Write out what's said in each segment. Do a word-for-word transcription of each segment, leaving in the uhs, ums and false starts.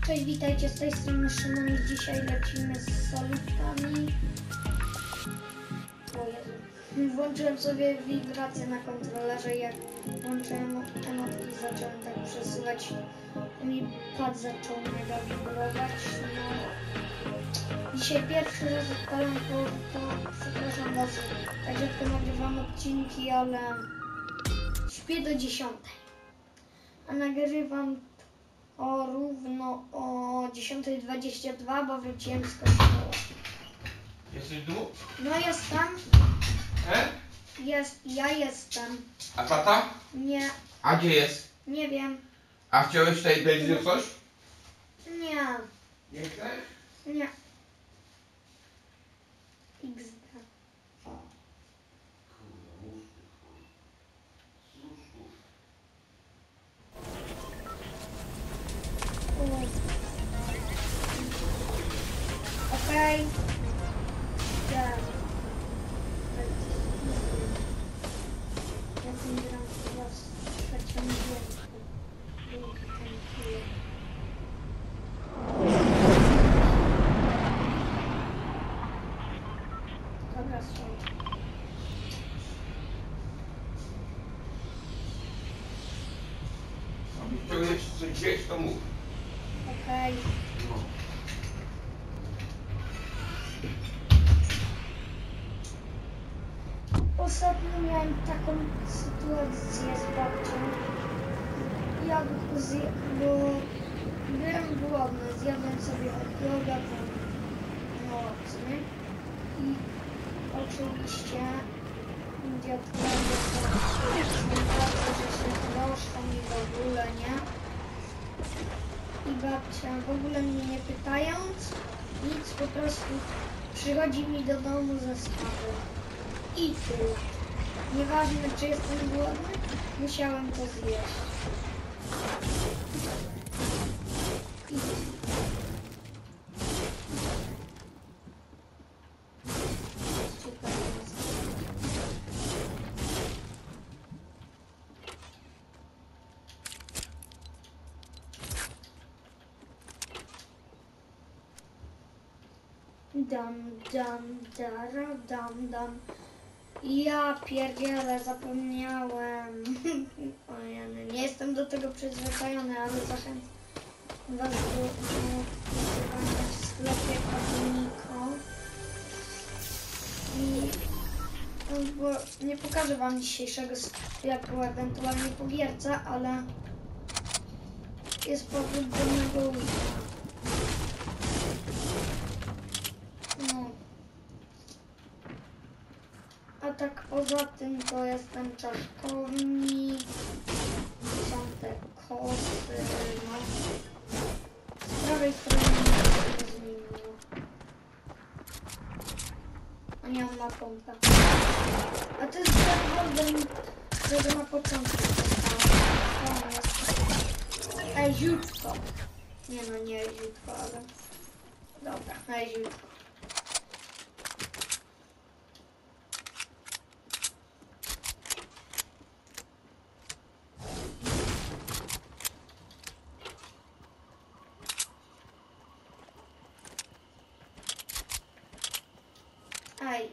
Cześć, witajcie, z tej strony Szymon i dzisiaj lecimy z solówkami. O Jezu. Włączyłem sobie wibrację na kontrolerze i jak włączyłem emotki, zacząłem tak przesuwać. Mi pad zaczął mega wibrować. No. Dzisiaj pierwszy raz odpalam po, po przepraszam was, tak rzadko nagrywam odcinki, ale śpię do dziesiątej. A nagrywam o równo o dziesiątej dwadzieścia dwa, bo wróciłem z kościoła. Jesteś tu? No jestem. E? Jest, ja jestem. A tata? Nie, A gdzie jest? nie wiem. A chciałeś tutaj będzie coś? Nie, Nie chcesz? nie. iks de. Okej. Ja. Ja zbieram chyba z trzecią wielką. Drugi ten chwilę. Dobra, słuchaj. Jakbyś chciał jeszcze coś gdzieś, to mów. Okej. No. Ostatnio miałem taką sytuację z babcią. Ja zje... bo byłem głodny, zjadłem sobie hot doga tam no co nie? I oczywiście dziadkowie są bardzo, że się troszczą i w ogóle, nie? I babcia w ogóle mnie nie pytając nic, po prostu przychodzi mi do domu ze spawy. I tyle. Nieważne, czy jestem głodny, musiałem to zjeść. I dam, dam, dara, dam, dam. Ja pierdzielę, zapomniałem. O ja nie, nie jestem do tego przyzwyczajony, ale zachęcam was do kupowania w sklepie Patuniko. I no, bo nie pokażę wam dzisiejszego sklepu, ewentualnie po gierce, ale jest powód do mego użycia. No. A tak poza tym to jest ten czaszkownik, są te kosy, no. Z prawej strony nic nie zmieniło. A nie, on ma pompę. A to jest ten golden, którego na początku dostałem. To jest... Ej, ziutko. Nie no, nie ziutko, ale... Dobra, ej, ziutko. Ej,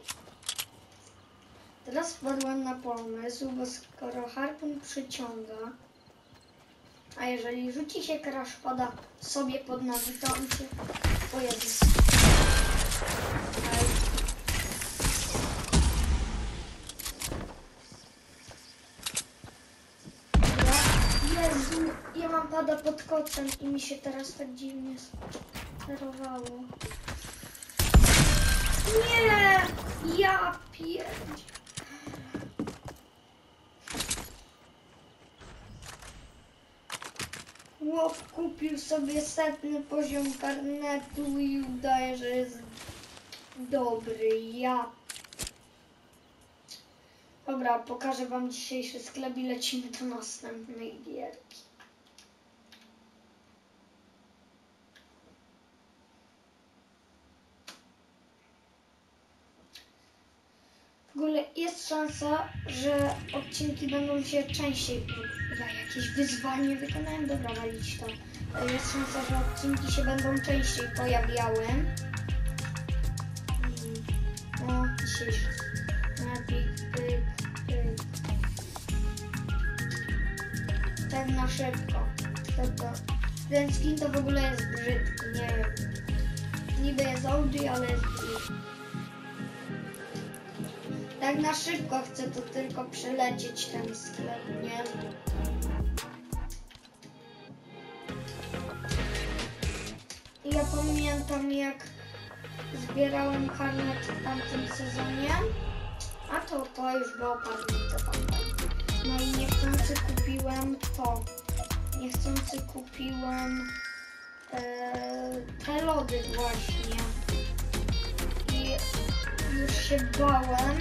teraz wpadłem na pomysł, bo skoro harpun przyciąga, a jeżeli rzuci się crashpada sobie pod nogi, to on się... O Jezu. Ej. Ja, Jezu, ja mam pada pod kocem i mi się teraz tak dziwnie sterowało. Nie! Ja pierdź. Chłop kupił sobie setny poziom karnetu i udaje, że jest dobry. Ja... Dobra, pokażę wam dzisiejszy sklep i lecimy do następnej gierki. W ogóle jest szansa, że odcinki będą się częściej... Ja jakieś wyzwanie wykonałem, dobra, walić to. e, jest szansa, że odcinki się będą częściej pojawiały. No, dzisiejszy napik, pyk, pyk. Tak na szybko. To, to. Ten skin to w ogóle jest brzydki, nie wiem. Niby jest Audi, ale jest brzydki. Tak na szybko chcę to tylko przelecieć ten sklep, nie? Ja pamiętam, jak zbierałem karnet w tamtym sezonie, a to, to już było parę pamiętam. No i niechcący kupiłem to. Niechcący kupiłem e, te lody właśnie. I już się bałem,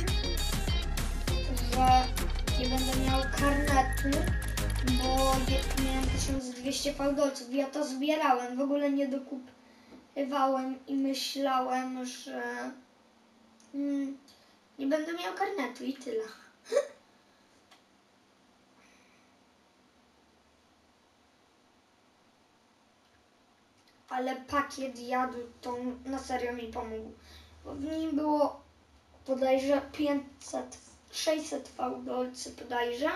że nie będę miał karnetu, bo miałem tysiąc dwieście fałdolców. Ja to zbierałem, w ogóle nie dokupywałem i myślałem, że mm, nie będę miał karnetu i tyle. Ale pakiet jadu to na serio mi pomógł. Bo w nim było bodajże pięćset, sześćset fałdolcy bodajże.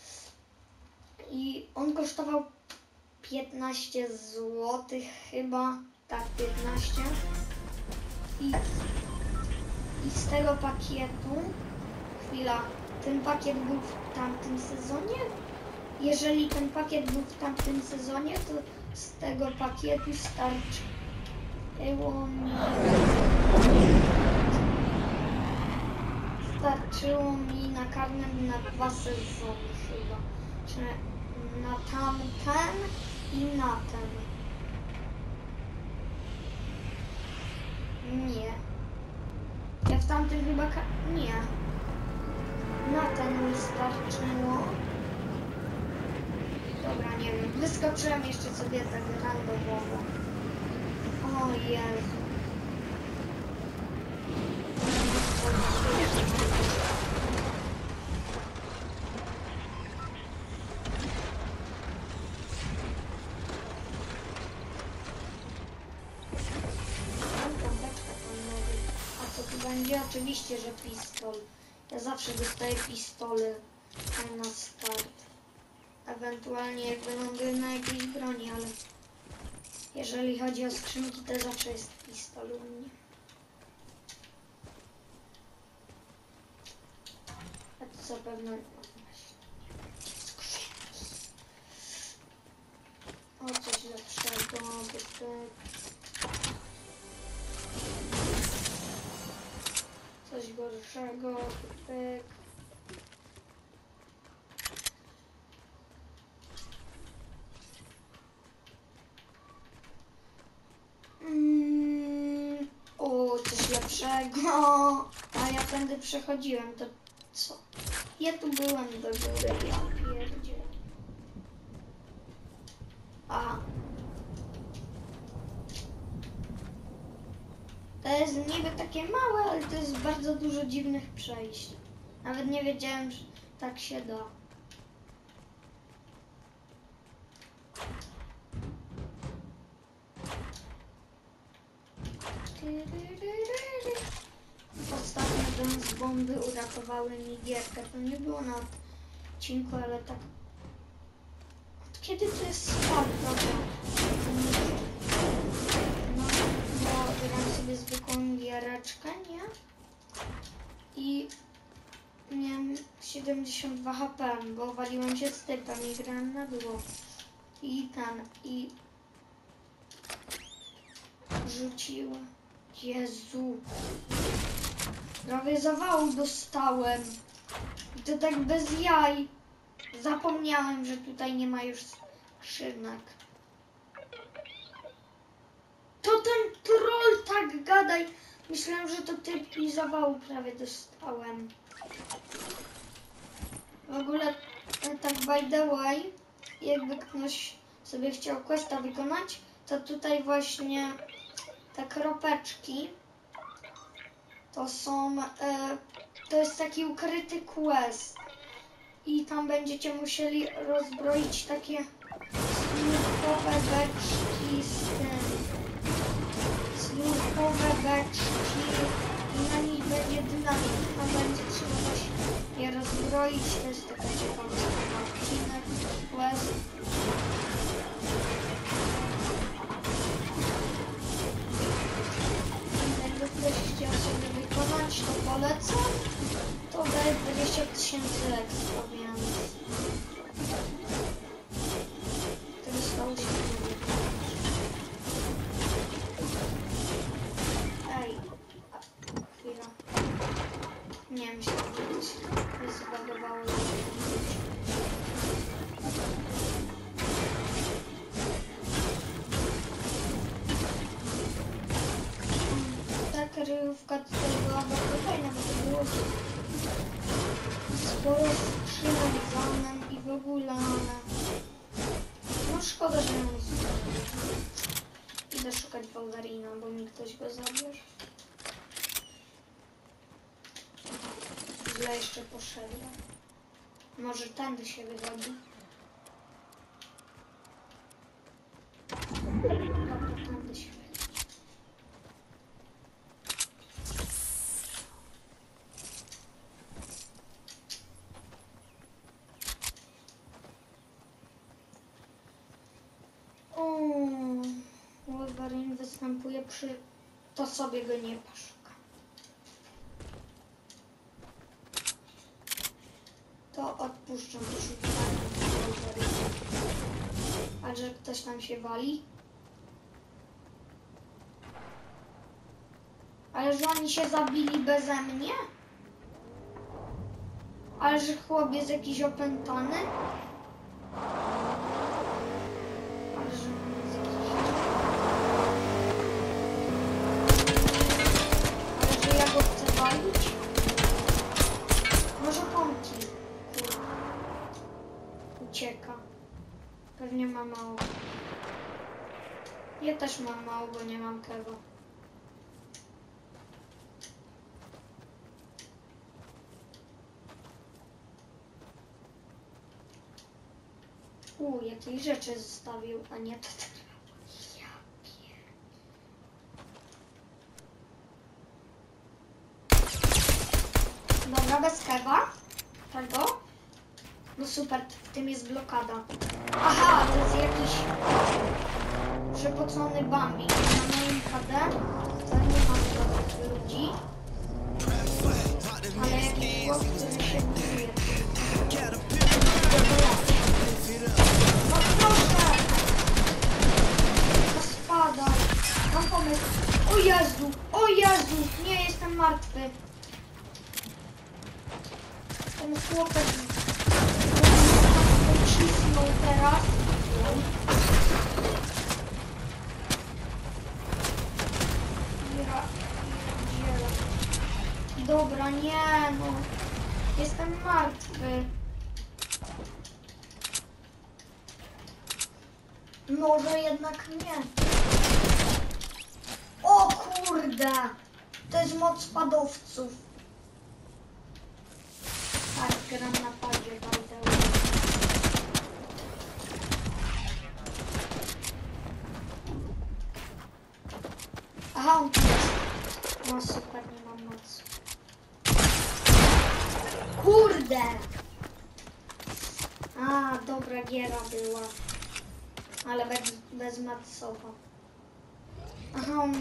I on kosztował piętnaście złotych chyba. Tak, piętnaście. I, I z tego pakietu, chwila, ten pakiet był w tamtym sezonie? Jeżeli ten pakiet był w tamtym sezonie, to z tego pakietu starczyło mi starczyło mi na karnet na dwa sezony chyba. Czy na tamten i na ten. Nie. Ja w tamtym chyba nie. Na ten mi starczyło. Dobra, nie wiem. Wyskoczyłem jeszcze sobie tak randomowo. O Jezu. A co tu będzie? Oczywiście, że pistol. Ja zawsze dostaję pistole na start. Ewentualnie jak będą na jakiejś broni, ale jeżeli chodzi o skrzynki, to zawsze jest pistol u mnie. A to zapewne skrzynki. O, coś lepszego, byty. Coś gorszego, bytyk. Mm, o, coś lepszego. A ja tędy przechodziłem, to co? Ja tu byłem do góry, ja pierdzie. Aha. To jest niby takie małe, ale to jest bardzo dużo dziwnych przejść. Nawet nie wiedziałem, że tak się da. Ostatnio dance bomby uratowały mi gierkę. To nie było na odcinku, ale tak... Od kiedy to jest start? Dobra. No, bo gram sobie zwykłą giereczkę, nie? I miałem siedemdziesiąt dwa H P, bo waliłem się z typem i grałem na dół. I ten, i... Rzuciłem. Jezu. Prawie zawału dostałem. I to tak bez jaj. Zapomniałem, że tutaj nie ma już skrzynek. To ten troll tak gadaj. Myślałem, że to typ i zawału prawie dostałem. W ogóle tak by the way, jakby ktoś sobie chciał questa wykonać, to tutaj właśnie te kropeczki to są, e, to jest taki ukryty quest i tam będziecie musieli rozbroić takie slurpowe beczki z tym. Slurpowe beczki i na nich będzie dynamit, a będzie trzeba się je rozbroić. To jest taka ciekawostka, odcinek, quest. Jakby ktoś chciał sobie wykonać, to polecam. To daje dwadzieścia tysięcy ekstra, więc to stało się nie wykonać. Ej, a, chwila. Nie, myślę, że się zbagowało. Ta kryjówka tutaj była bardzo fajna, bo to było sporo skrzynek zamem i w ogóle, ale no szkoda, że ją zupełnie. Idę szukać Wolverina, bo mi ktoś go zabierze. Źle jeszcze poszedłem. Może tędy się wychodzi. Dobra, tędy się wychodzi. O, Wolverine występuje przy... To sobie go nie poszuka. To odpuszczam poszukiwanie Wolverine. A że ktoś tam się wali? Ale że oni się zabili beze mnie? Ale że chłop jest jakiś opętany? Ale że on jest jakiś... Ale że ja go chcę walić? Może pomki. Kurde. Ucieka. Pewnie ma mało. Ja też mam mało, bo nie mam tego. U, jakieś rzeczy zostawił, a nie to teraz. Ja pier... Dobra, bez kewa. Tego. No super, w tym jest blokada. Aha, to jest jakiś przepocony Bambi. Na moim H D to nie mam takich ludzi. Ale jakiś chłop, który się buduje. No proszę! No spadaj. Mam pomysł. O Jezu! O Jezu! Nie, jestem martwy. Ten chłopak pocisnął teraz. Ja pierdzielę. Dobra, nie no. Jestem martwy. Może jednak nie. O kurde! To jest moc spadowców. Tak, gram na padzie, Waldeu. Aha, on tu jest. No super, nie mam mocy. Kurde! A, dobra giera była. Ale bez, bez matsowa. Aha, on...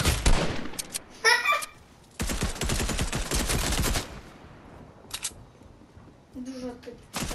Dużo typów.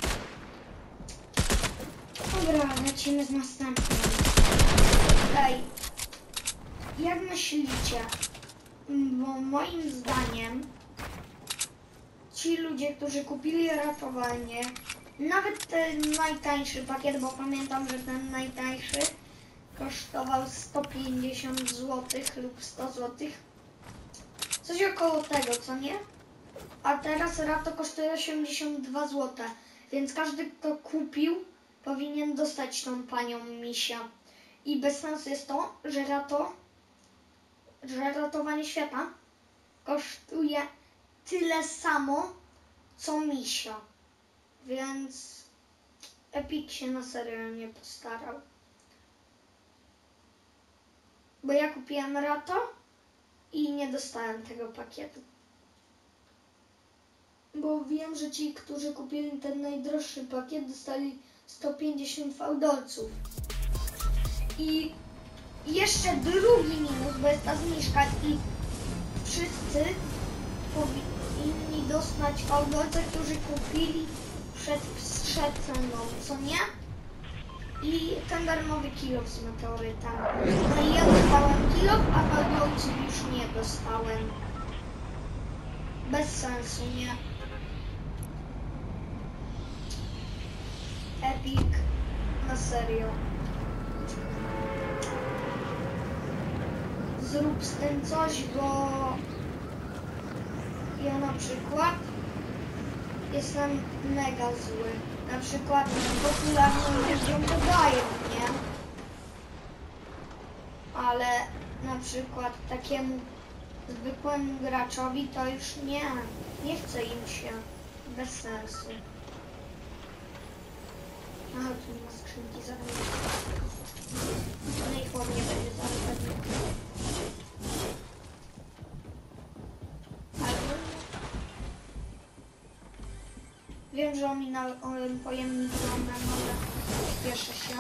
Dobra, lecimy z następnym. Ej, jak myślicie? Bo moim zdaniem ci ludzie, którzy kupili ratowanie, nawet ten najtańszy pakiet, bo pamiętam, że ten najtańszy kosztował sto pięćdziesiąt złotych lub sto złotych. Coś około tego, co nie? A teraz Rato kosztuje osiemdziesiąt dwa złote, więc każdy, kto kupił, powinien dostać tą panią misia. I bez sensu jest to, że Rato, że ratowanie świata kosztuje tyle samo, co misia. Więc Epic się na serio nie postarał. bo ja kupiłem Rato i nie dostałem tego pakietu. Bo wiem, że ci, którzy kupili ten najdroższy pakiet, dostali sto pięćdziesiąt fałdolców. I jeszcze drugi minus, bo jest ta zniżka i wszyscy powinni dostać fałdolce, którzy kupili przed, przed ceną, co nie? I ten darmowy kilof z meteorytem. No i ja dostałem kilof, a fałdolców już nie dostałem. Bez sensu, nie? Epic, na serio. Zrób z tym coś, bo ja na przykład jestem mega zły. Na przykład popularnym ludziom podaję, nie? Ale na przykład takiemu zwykłemu graczowi to już nie. Nie chce im się. Bez sensu. Aha, tu nie ma skrzynki, zaraz. No i chłop nie będzie zaraz pewnie. Ale... Wiem, że ominąłem pojemnik domem, ale spieszę się.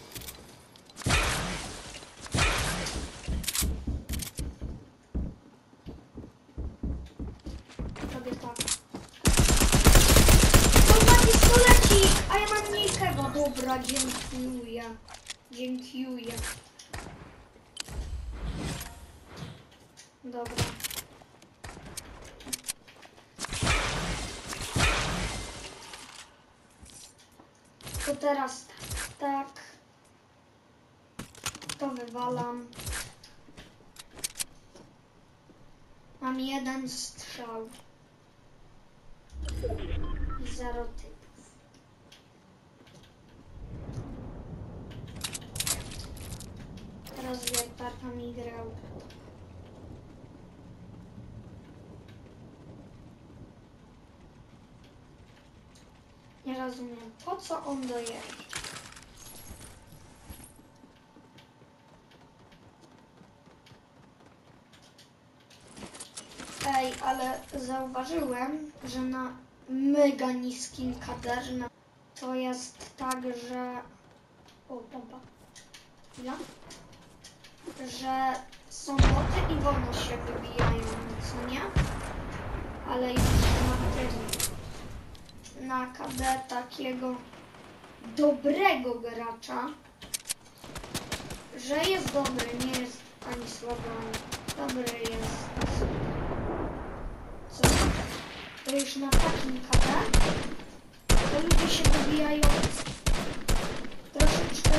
Robię tak. Pistolecik, a ja mam mniejszego. Dobra, dziękuję. Dziękuję. Dobra. To teraz tak. To wywalam. Mam jeden strzał. I zero typów. Teraz wiertarka mi grał. Nie rozumiem, po co on dojeżdża? Ej, ale zauważyłem, że na mega niskim kaderze to jest tak, że... O, pompa. Ja? Że są boty i wolno się wybijają, co nie? Ale już na tym, na K D takiego dobrego gracza, że jest dobry, nie jest ani słaby, dobry jest. Co? To już na takim K D to ludzie się wybijają troszeczkę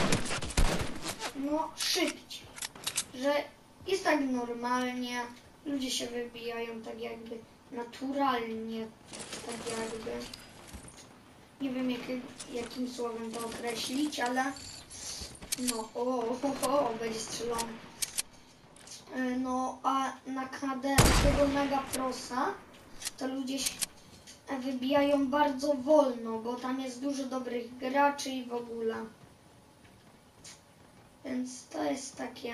no szybciej, że jest tak normalnie, ludzie się wybijają tak jakby naturalnie, tak jakby, nie wiem jak, jakim słowem to określić, ale no, o, o, o, będzie strzelony. No, a na K D tego Mega Prosa to ludzie się wybijają bardzo wolno, bo tam jest dużo dobrych graczy i w ogóle. Więc to jest takie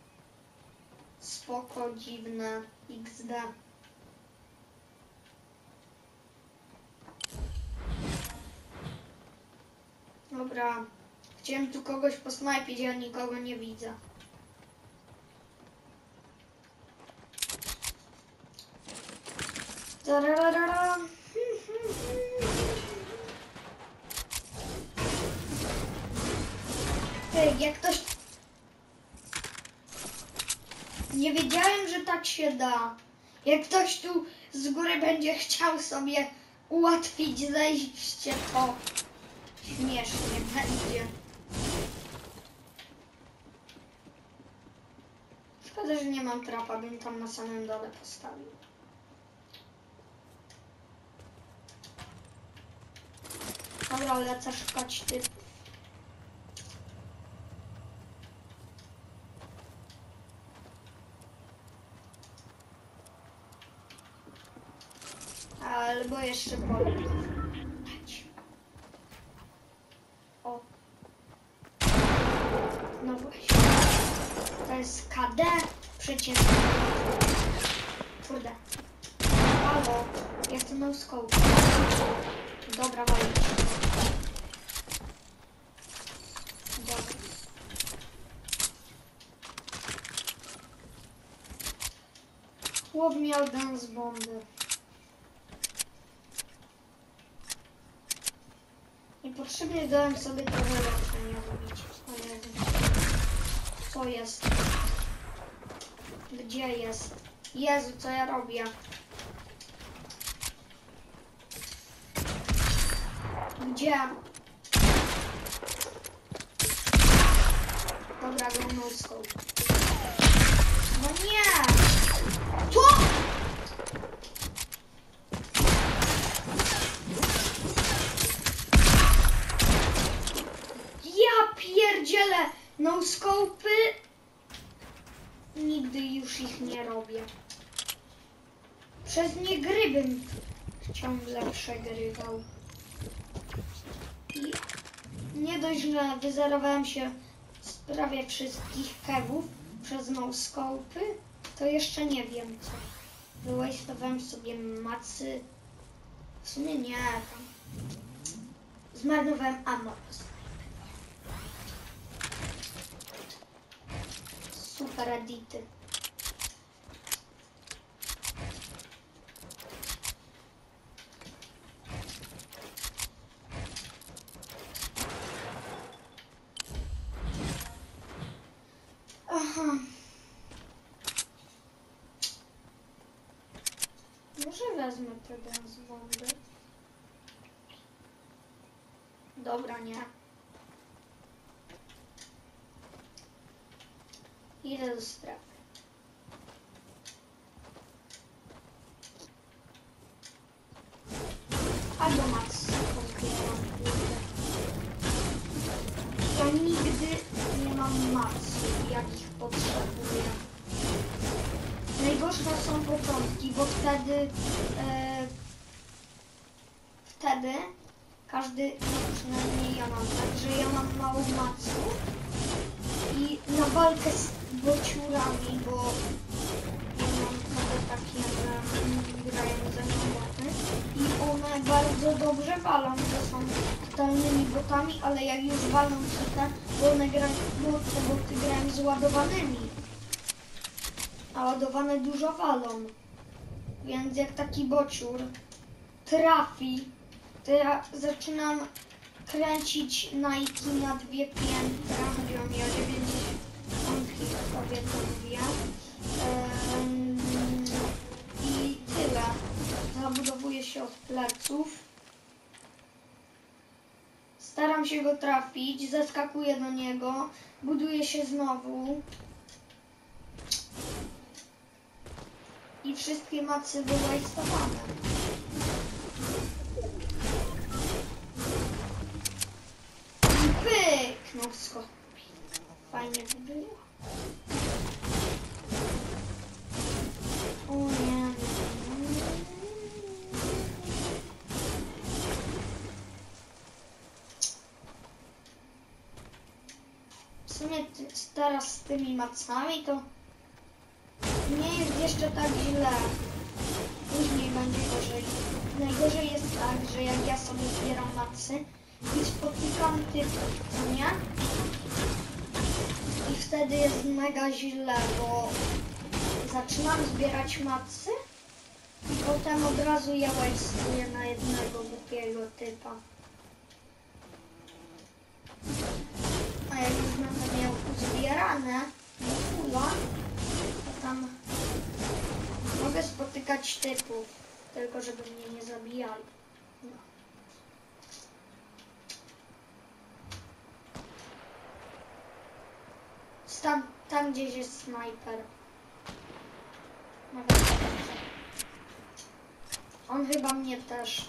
spoko, dziwne X D. Dobra, chciałem tu kogoś posnajpić, ja nikogo nie widzę. Tararara. Ej, jak ktoś... Nie wiedziałem, że tak się da. Jak ktoś tu z góry będzie chciał sobie ułatwić zejście, to śmiesznie będzie. Szkoda, że nie mam trapa, bym tam na samym dole postawił. Dobra, lecę szukać typów. Albo jeszcze polityk. O. No właśnie. to jest K D, przecież... Kurde. Halo, ja chcę no scope. Dobra, walić. Dobra. Chłop miał dance bomby. Niepotrzebnie dałem sobie trochę leczenia robić. O Jezu. Co jest? Gdzie jest? Jezu, co ja robię? Gdzie? Dobra, go no scope. No nie! Co? Ja pierdzielę! No scope'y. Nigdy już ich nie robię. Przez nie gry bym ciągle przegrywał. I nie dość, że wyzerowałem się z prawie wszystkich kewów przez no scope'y, to jeszcze nie wiem co. Wywastowałem sobie macy. W sumie nie, tam. Zmarnowałem ammo. Super edity. Aha. Może wezmę te dance bomby. Dobra, nie. Idę do strefy. Albo max pozbieram. Ja nigdy nie mam maksów, jakich potrzebuję. Najgorsze są początki, bo wtedy e, wtedy każdy, no przynajmniej ja mam tak, że ja mam mało maców i na walkę z bociurami, bo ja mam nawet takie, że grają ze mną boty i one bardzo dobrze walą, to są totalnymi botami, ale jak już walą te, bo one grają, bo te boty grają z ładowanymi, a ładowane dużo walą, więc jak taki bociur trafi, to ja zaczynam kręcić Nike na dwie piętra, chodziło mi o dziewięćdziesiątki, prawie to mówię. Ehm, I tyle. Zabudowuję się od pleców. Staram się go trafić, zeskakuję do niego, buduję się znowu. I wszystkie macy wywajstowane. Pyk! No skąd? Fajnie by było. O nie. W sumie teraz z tymi macami to nie jest jeszcze tak źle. Później będzie gorzej. Najgorzej jest tak, że jak ja sobie zbieram macy i spotykam typów, co nie? I wtedy jest mega źle, bo zaczynam zbierać macy i potem od razu je waste'uję na jednego głupiego typa. A jak już będę miał uzbierane do fulla, to tam mogę spotykać typów, tylko żeby mnie nie zabijali. No. Tam, tam gdzieś jest snajper. Nawet on chyba mnie też.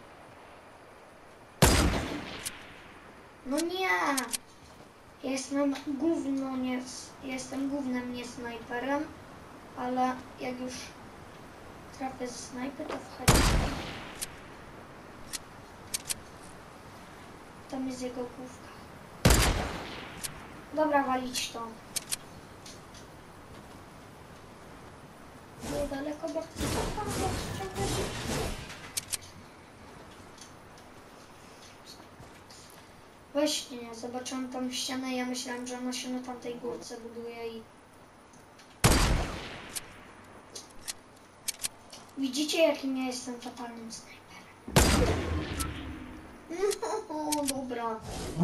No nie! Jestem gówno, nie, jestem gównem, nie snajperem, ale jak już trafię z snajpy, to wchodzi. Tam jest jego główka. Dobra, walić to. Było daleko, bo chcę tam ściągać. Właśnie, nie, zobaczyłam tam ścianę i ja myślałam, że ona się na tamtej górce buduje i... Widzicie, jakim ja jestem fatalnym snajperem? No, dobra.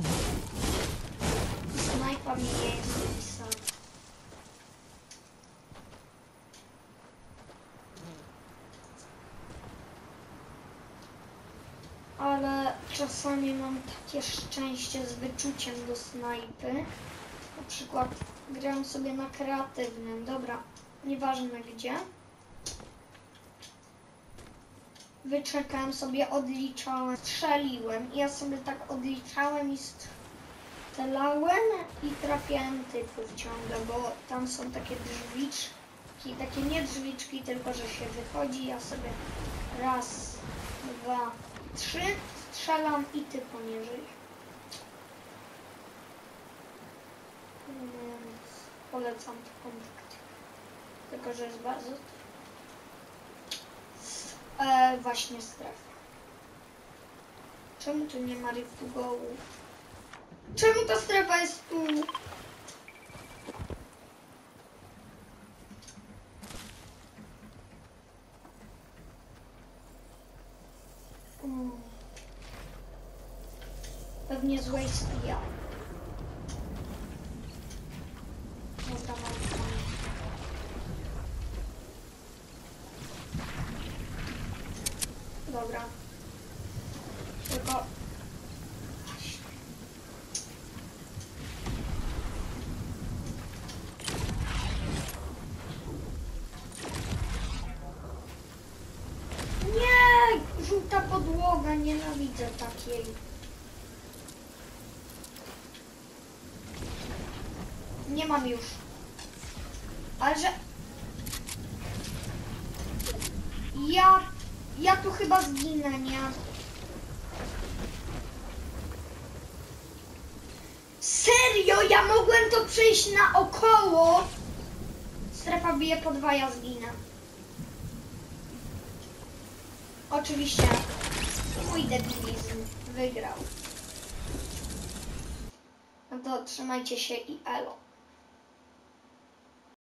Snajpa mi nie jest pisana. Ale czasami mam takie szczęście z wyczuciem do snajpy. Na przykład gram sobie na kreatywnym. Dobra, nieważne gdzie. Wyczekałem sobie, odliczałem, strzeliłem. I ja sobie tak odliczałem i strzelałem i trafiałem typów ciągle, bo tam są takie drzwiczki, takie nie drzwiczki, tylko że się wychodzi. Ja sobie raz, dwa, trzy strzelam i typu nie żyje. Więc polecam taką taktykę. Tylko że jest bardzo... E, właśnie strefa. Czemu tu nie ma riftu gołu? Czemu ta strefa jest tu? Mm. Pewnie złej spija. Dobra, mam tam. Dobra. Tylko... Nie! Żółta podłoga, nienawidzę takiej. Nie mam już. Ale że... Ja... Ja tu chyba zginę, nie? Serio? Ja mogłem to przejść naokoło? Strefa bije po dwa, ja zginę. Oczywiście mój debilizm wygrał. No to trzymajcie się i elo.